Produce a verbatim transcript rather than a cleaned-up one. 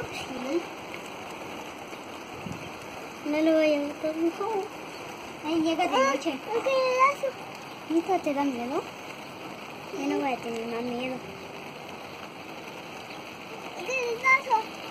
Sí. No lo voy a meter, no. Ahí llega de noche. ¿Nunca te da miedo? Yo no voy a tener más miedo.